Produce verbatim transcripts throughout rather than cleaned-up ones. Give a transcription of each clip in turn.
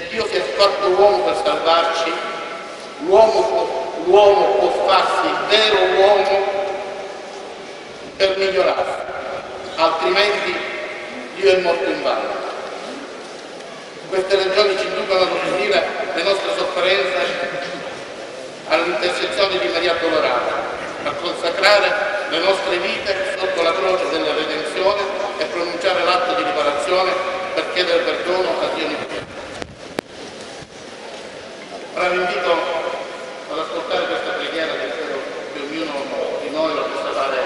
Dio si è fatto uomo per salvarci, l'uomo, l'uomo può farsi vero uomo per migliorarsi, altrimenti Dio è morto in vano. Queste ragioni ci inducono ad offrire le nostre sofferenze all'intercessione di Maria Addolorata, a consacrare le nostre vite sotto la croce della redenzione e pronunciare l'atto di riparazione per chiedere perdono a Dio Onnipotente. Ora vi invito ad ascoltare questa preghiera che spero che ognuno di noi la possa fare.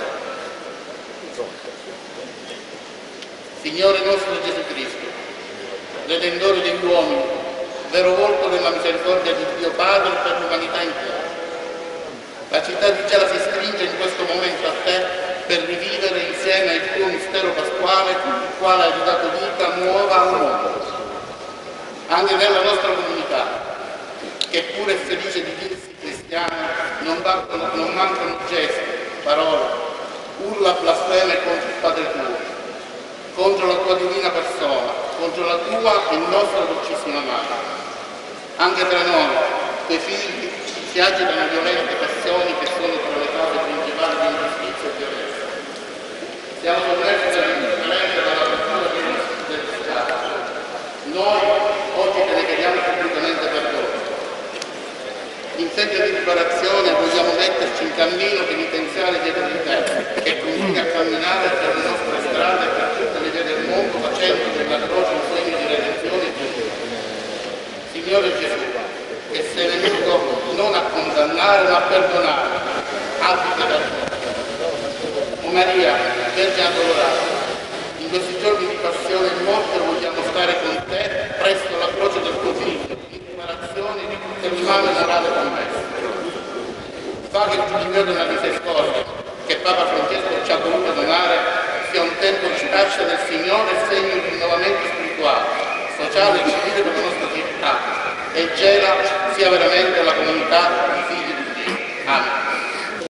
Signore nostro Gesù Cristo, Redentore degli uomini, vero volto della misericordia di Dio Padre per l'umanità intera. La città di Gela si stringe in questo momento a te per rivivere insieme il tuo mistero pasquale con il quale hai dato vita nuova a un mondo. Anche nella nostra comunità, che pure è felice di dirsi cristiana, non mancano, non mancano gesti, parole, urla blasfeme contro il Padre tuo, contro la tua divina persona, contro la tua e nostra dolcissima madre. Anche tra noi, tuoi figli, si agitano violente passioni che sono tra le cause principali di ingiustizia e violenza. Siamo sommersi dall'indifferenza e dall'apertura del Stato. Noi oggi te ne chiediamo pubblicamente perdono. In segno di riparazione vogliamo metterci in cammino penitenziale dietro di te, che continui a camminare per le nostre strade e per tutte le vie del mondo, facendo della croce un segno di redenzione e giustizia. Signore Gesù, che sei venuto non a condannare ma a perdonare, abita da te. O Maria, Vergine Addolorata, in questi giorni di passione e morte vogliamo stare con te presso la croce del tuo Figlio, in riparazione di tutte le male morale commesse. Fa che il giubileo della misericordia, che Papa Francesco ci ha voluto donare, sia un tempo di caccia del Signore e segno di rinnovamento spirituale, sociale e civile per la nostra città, e Gela sia veramente la comunità